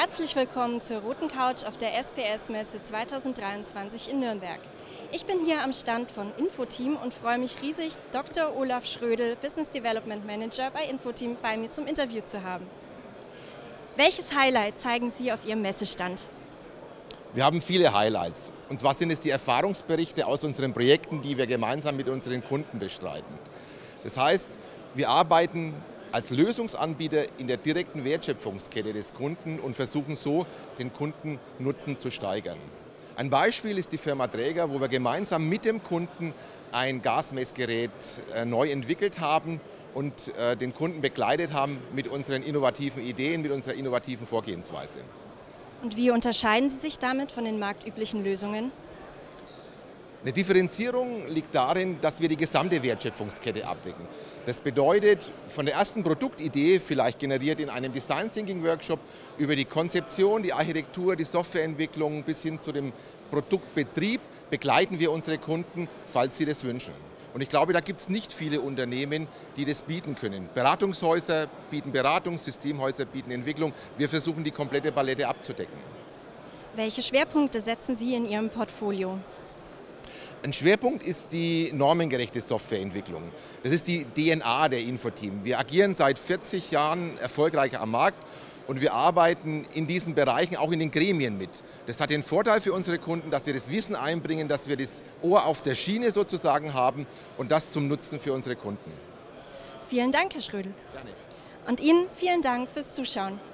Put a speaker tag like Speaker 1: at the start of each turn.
Speaker 1: Herzlich willkommen zur Roten Couch auf der SPS-Messe 2023 in Nürnberg. Ich bin hier am Stand von Infoteam und freue mich riesig, Dr. Olaf Schrödel, Business Development Manager bei Infoteam, bei mir zum Interview zu haben. Welches Highlight zeigen Sie auf Ihrem Messestand?
Speaker 2: Wir haben viele Highlights. Und zwar sind es die Erfahrungsberichte aus unseren Projekten, die wir gemeinsam mit unseren Kunden bestreiten. Das heißt, wir arbeiten als Lösungsanbieter in der direkten Wertschöpfungskette des Kunden und versuchen so, den Kundennutzen zu steigern. Ein Beispiel ist die Firma Traeger, wo wir gemeinsam mit dem Kunden ein Gasmessgerät neu entwickelt haben und den Kunden begleitet haben mit unseren innovativen Ideen, mit unserer innovativen Vorgehensweise.
Speaker 1: Und wie unterscheiden Sie sich damit von den marktüblichen Lösungen?
Speaker 2: Eine Differenzierung liegt darin, dass wir die gesamte Wertschöpfungskette abdecken. Das bedeutet, von der ersten Produktidee, vielleicht generiert in einem Design Thinking Workshop, über die Konzeption, die Architektur, die Softwareentwicklung bis hin zu dem Produktbetrieb begleiten wir unsere Kunden, falls sie das wünschen. Und ich glaube, da gibt es nicht viele Unternehmen, die das bieten können. Beratungshäuser bieten Beratung, Systemhäuser bieten Entwicklung. Wir versuchen, die komplette Palette abzudecken.
Speaker 1: Welche Schwerpunkte setzen Sie in Ihrem Portfolio?
Speaker 2: Ein Schwerpunkt ist die normengerechte Softwareentwicklung. Das ist die DNA der Infoteam. Wir agieren seit 40 Jahren erfolgreich am Markt und wir arbeiten in diesen Bereichen auch in den Gremien mit. Das hat den Vorteil für unsere Kunden, dass wir das Wissen einbringen, dass wir das Ohr auf der Schiene sozusagen haben und das zum Nutzen für unsere Kunden.
Speaker 1: Vielen Dank, Herr Schrödel.
Speaker 2: Gerne.
Speaker 1: Und Ihnen vielen Dank fürs Zuschauen.